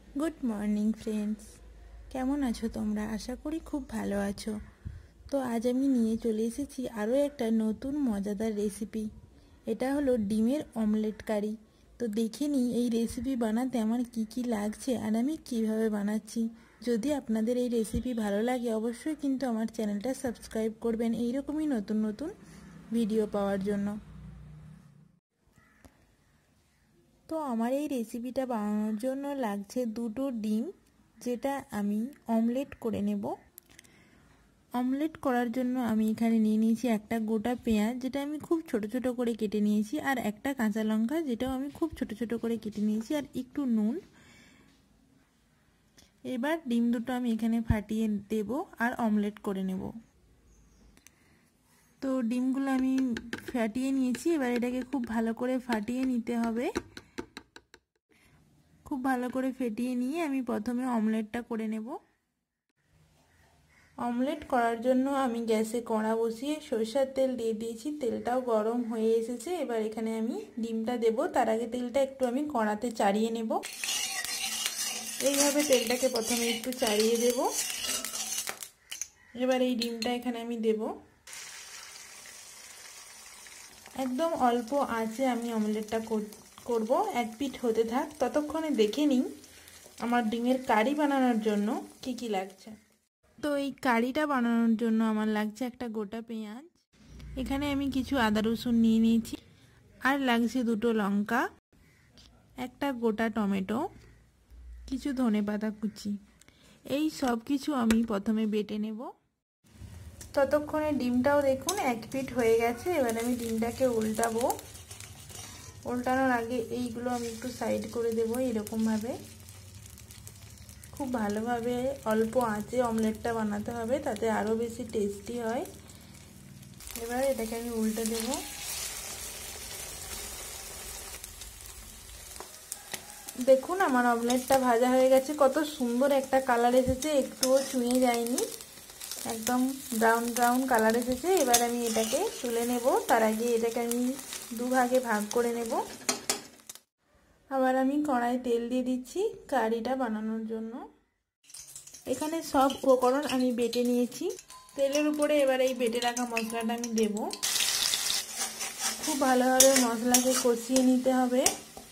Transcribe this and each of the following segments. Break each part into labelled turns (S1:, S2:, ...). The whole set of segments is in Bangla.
S1: গুড মর্নিং ফ্রেন্ডস, কেমন আছো তোমরা? আশা করি খুব ভালো আছো। তো আজ আমি নিয়ে চলে এসেছি আরও একটা নতুন মজাদার রেসিপি। এটা হলো ডিমের অমলেট কারি। তো দেখে নিই এই রেসিপি বানাতে আমার কি লাগছে আর আমি কিভাবে বানাচ্ছি। যদি আপনাদের এই রেসিপি ভালো লাগে অবশ্যই কিন্তু আমার চ্যানেলটা সাবস্ক্রাইব করবেন এইরকমই নতুন নতুন ভিডিও পাওয়ার জন্য। তো আমার এই রেসিপিটা বানানোর জন্য লাগছে দুটো ডিম, যেটা আমি অমলেট করে নেব। অমলেট করার জন্য আমি এখানে নিয়ে নিয়েছি একটা গোটা পেঁয়াজ, যেটা আমি খুব ছোট ছোট করে কেটে নিয়েছি, আর একটা কাঁচা লঙ্কা, যেটাও আমি খুব ছোট ছোট করে কেটে নিয়েছি, আর একটু নুন। এবার ডিম দুটো আমি এখানে ফাটিয়ে দেব আর অমলেট করে নেব। তো ডিমগুলো আমি ফাটিয়ে নিয়েছি, এবার এটাকে খুব ভালো করে ফাটিয়ে নিতে হবে। খুব ভালো করে ফেটিয়ে নিয়ে আমি প্রথমে অমলেটটা করে নেব। অমলেট করার জন্য আমি গ্যাসে কড়া বসিয়ে সরষের তেল দিয়ে দিয়েছি, তেলটাও গরম হয়ে এসেছে। এবার এখানে আমি ডিমটা দেব, তার আগে তেলটা একটু আমি কড়াতে চাড়িয়ে নেব। এইভাবে তেলটাকে প্রথমে একটু চাড়িয়ে দেব। এবার এই ডিমটা এখানে আমি দেব। একদম অল্প আঁচে আমি অমলেটটা করব। এক পিঠ হতে থাক, ততক্ষণে দেখে নিই আমার ডিমের কারি বানানোর জন্য কি লাগছে। তো এই কারিটা বানানোর জন্য আমার লাগছে একটা গোটা পেঁয়াজ, এখানে আমি কিছু আদা রসুন নিয়ে নিয়েছি, আর লাগছে দুটো লঙ্কা, একটা গোটা টমেটো, কিছু ধনেপাতা কুচি। এই সব কিছু আমি প্রথমে বেটে নেব। ততক্ষণে ডিমটাও দেখুন এক পিঠ হয়ে গেছে। এবার আমি ডিমটাকে উল্টাবো। উল্টানোর আগে এইগুলো আমি একটু সাইড করে দেবো এরকমভাবে। খুব ভালোভাবে অল্প আঁচে অমলেটটা বানাতে হবে, তাতে আরও বেশি টেস্টি হয়। এবার এটাকে আমি উল্টে দেব। দেখুন আমার অমলেটটা ভাজা হয়ে গেছে, কত সুন্দর একটা কালার এসেছে, একটুও ছুঁয়ে যায়নি, একদম ব্রাউন ব্রাউন কালার এসেছে। এবার আমি এটাকে তুলে নেব। তার আগে এটাকে আমি দুভাগে ভাগ করে নেব। আবার আমি কড়াই তেল দিয়ে দিচ্ছি কারিটা বানানোর জন্য। এখানে সব উপকরণ আমি বেটে নিয়েছি। তেলের উপরে এবার এই বেটে রাখা মশলাটা আমি দেব। খুব ভালোভাবে মশলাকে কষিয়ে নিতে হবে,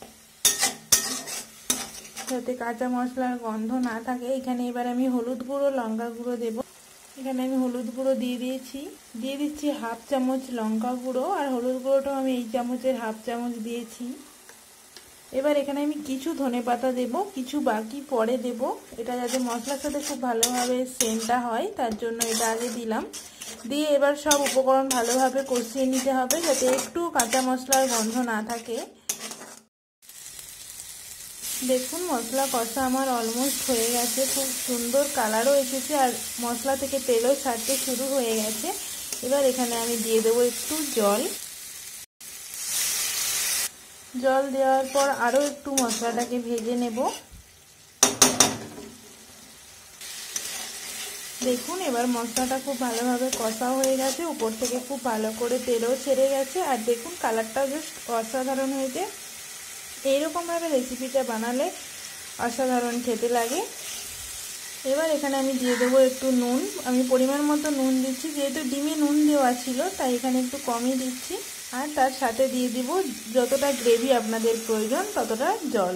S1: যাতে কাঁচা মশলার গন্ধ না থাকে। এখানে এবার আমি হলুদ গুঁড়ো, লঙ্কা গুঁড়ো দেব। এখানে আমি হলুদ গুঁড়ো দিয়ে দিচ্ছি হাফ চামচ লঙ্কা গুঁড়ো, আর হলুদ গুঁড়োটাও আমি এই চামচের হাফ চামচ দিয়েছি। এবার এখানে আমি কিছু ধনেপাতা দেব, কিছু বাকি পরে দেব। এটা যাতে মশলার সাথে খুব ভালোভাবে সেন্টটা হয়, তার জন্য এটা আগে দিলাম। দিয়ে এবার সব উপকরণ ভালোভাবে কষিয়ে নিতে হবে, যাতে একটু কাঁচা মশলার গন্ধ না থাকে। দেখুন মশলা কষা আমার অলমোস্ট হয়ে গেছে, খুব সুন্দর কালারও এসেছে, আর মশলা থেকে তেলও ছাড়তে শুরু হয়ে গেছে। এবার এখানে আমি দিয়ে দেবো একটু জল। জল দেওয়ার পর আরও একটু মশলাটাকে ভেজে নেব। দেখুন এবার মশলাটা খুব ভালোভাবে কষা হয়ে গেছে, উপর থেকে খুব ভালো করে তেলও ছেড়ে গেছে, আর দেখুন কালারটাও জাস্ট অসাধারণ হয়েছে। এইরকমভাবে রেসিপিটা বানালে অসাধারণ খেতে লাগে। এবার এখানে আমি দিয়ে দেবো একটু নুন। আমি পরিমাণ মতো নুন দিচ্ছি, যেহেতু ডিমে নুন দেওয়া ছিল তাই এখানে একটু কমই দিচ্ছি। আর তার সাথে দিয়ে দিব যতটা গ্রেভি আপনাদের প্রয়োজন ততটা জল।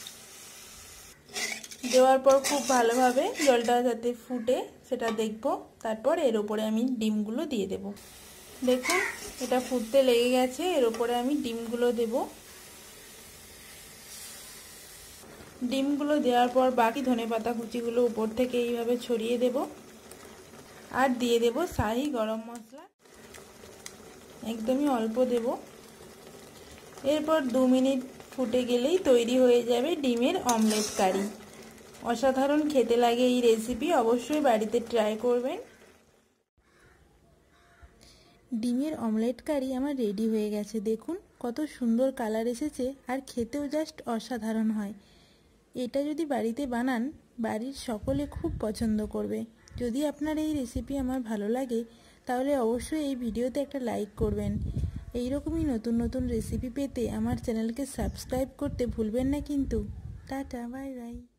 S1: দেওয়ার পর খুব ভালোভাবে জলটা যাতে ফুটে সেটা দেখব। তারপর এর উপরে আমি ডিমগুলো দিয়ে দেব। দেখুন এটা ফুটতে লেগে গেছে, এর উপরে আমি ডিমগুলো দেব। ডিমগুলো দেওয়ার পর বাকি ধনেপাতা কুচিগুলো উপর থেকে এইভাবে ছড়িয়ে দেব, আর দিয়ে দেব শাহি গরম মশলা, একদমই অল্প দেব। এরপর 2 মিনিট ফুটে গেলেই তৈরি হয়ে যাবে ডিমের অমলেট কারি। অসাধারণ খেতে লাগে এই রেসিপি, অবশ্যই বাড়িতে ট্রাই করবেন। ডিমের অমলেট কারি আমার রেডি হয়ে গেছে। দেখুন কত সুন্দর কালার এসেছে, আর খেতেও জাস্ট অসাধারণ হয়। এটা যদি বাড়িতে বানান বাড়ির সকলে খুব পছন্দ করবে। যদি আপনার এই রেসিপি আমার ভালো লাগে তাহলে অবশ্যই এই ভিডিওতে একটা লাইক করবেন। এইরকমই নতুন নতুন রেসিপি পেতে আমার চ্যানেলকে সাবস্ক্রাইব করতে ভুলবেন না কিন্তু। Tata, bye by.